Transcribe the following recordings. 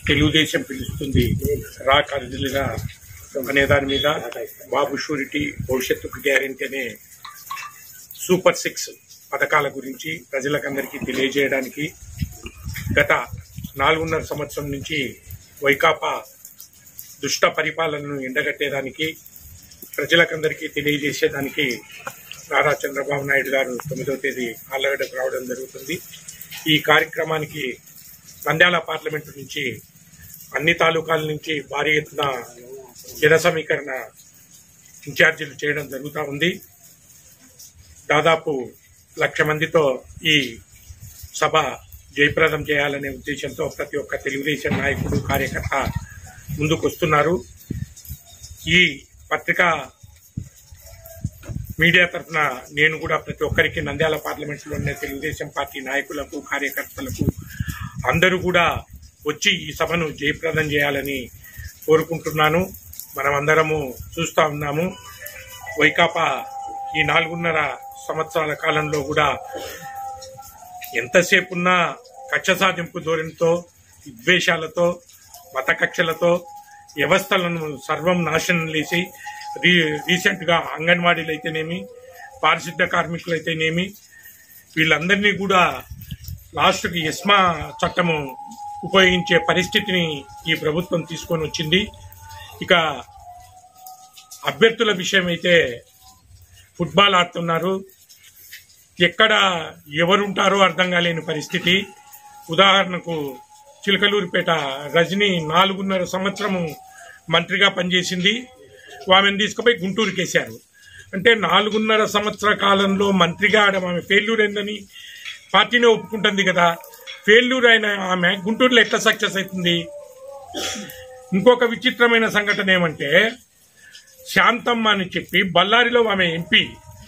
తెలుగుదేశం పిలుస్తుంది రా కదిలిరా అనే దాని మీద బాబు షూరిటీ భవిష్యత్తుకు గ్యారెంటీ అనే సూపర్ 6 పథకాల గురించి ప్రజలకందరికీ తెలియజేయడానికి గత 4.5 సంవత్సరం నుంచి వైకాపా దుష్ట పరిపాలనను ఎండగట్టేదానికి ప్రజలకందరికీ తెలియజేసేదానికి నారా చంద్రబాబు నాయుడు గారు 9వ తేదీ ఆళ్లగడ్డకు రావడం జరుగుతుంది. ఈ కార్యక్రమానికి నంద్యాల పార్లమెంటు నుంచి అన్ని తాలూకాల నుంచి భారీ ఎత్తున జన సమీకరణ ఇన్ఛార్జీలు చేయడం జరుగుతూ ఉంది. దాదాపు 1,00,000 మందితో ఈ సభ జయప్రదం చేయాలనే ఉద్దేశంతో ప్రతి ఒక్క తెలుగుదేశం నాయకుడు కార్యకర్త ముందుకొస్తున్నారు. ఈ పత్రికా మీడియా తరఫున నేను కూడా ప్రతి ఒక్కరికి నంద్యాల పార్లమెంటులో ఉన్న తెలుగుదేశం పార్టీ నాయకులకు కార్యకర్తలకు అందరూ కూడా వచ్చి ఈ సభను జయప్రదం చేయాలని కోరుకుంటున్నాను. మనమందరము చూస్తా ఉన్నాము, వైకాపా ఈ 4.5 సంవత్సరాల కాలంలో కూడా ఎంతసేపు ఉన్నా కక్ష సాధింపు ధోరణితో, విద్వేషాలతో, మత కక్షలతో వ్యవస్థలను సర్వం నాశనం చేసి రీసెంట్ గా అంగన్వాడీలు అయితేనేమి, పారిశుద్ధ్య కార్మికులు అయితేనేమి వీళ్ళందరినీ కూడా లాస్ట్కి ఎస్మా చట్టము ఉపయోగించే పరిస్థితిని ఈ ప్రభుత్వం తీసుకొని వచ్చింది. ఇక అభ్యర్థుల విషయం అయితే ఫుట్బాల్ ఆడుతున్నారు, ఎక్కడ ఎవరుంటారో అర్థం కాలేని పరిస్థితి. ఉదాహరణకు చిలకలూరిపేట రజని 4.5 సంవత్సరము మంత్రిగా పనిచేసింది, ఆమెను తీసుకుపోయి గుంటూరుకేశారు. అంటే 4.5 సంవత్సర కాలంలో మంత్రిగా ఆమె ఫెయిల్యూర్ అయిందని పార్టీనే ఒప్పుకుంటుంది కదా. ఫెయిల్యూర్ అయిన ఆమె గుంటూరులో ఎట్లా సక్సెస్ అవుతుంది? ఇంకొక విచిత్రమైన సంఘటన ఏమంటే, శాంతమ్మ అని చెప్పి బళ్ళారిలో ఆమె ఎంపీ,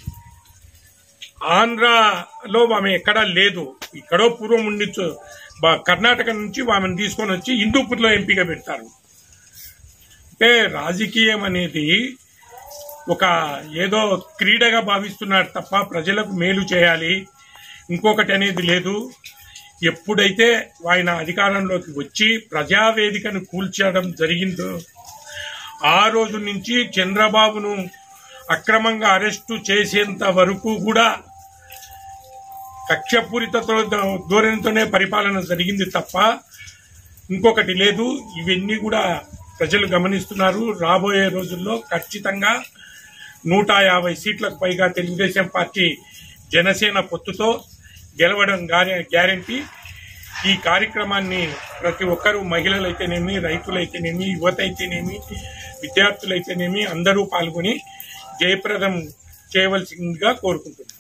ఆంధ్రాలో ఆమె ఎక్కడా లేదు, ఇక్కడో పూర్వం ఉండి కర్ణాటక నుంచి ఆమెను తీసుకొని వచ్చి హిందూపూర్లో ఎంపీగా పెడతారు. అంటే రాజకీయం అనేది ఒక ఏదో క్రీడగా భావిస్తున్నారు తప్ప ప్రజలకు మేలు చేయాలి ఇంకొకటి అనేది లేదు. ఎప్పుడైతే ఆయన అధికారంలోకి వచ్చి ప్రజావేదికను కూల్చడం జరిగిందో ఆ రోజు నుంచి చంద్రబాబును అక్రమంగా అరెస్టు చేసేంత వరకు కూడా కక్షపూరిత ధోరణితోనే పరిపాలన జరిగింది తప్ప ఇంకొకటి లేదు. ఇవన్నీ కూడా ప్రజలు గమనిస్తున్నారు. రాబోయే రోజుల్లో ఖచ్చితంగా 150 సీట్లకు పైగా తెలుగుదేశం పార్టీ జనసేన పొత్తుతో గెలవడం గ్యారెంటీ. ఈ కార్యక్రమాన్ని ప్రతి ఒక్కరూ, మహిళలైతేనేమి, రైతులైతేనేమి, యువత అయితేనేమి, విద్యార్థులైతేనేమి అందరూ పాల్గొని జయప్రదం చేయవలసిందిగా కోరుకుంటున్నారు.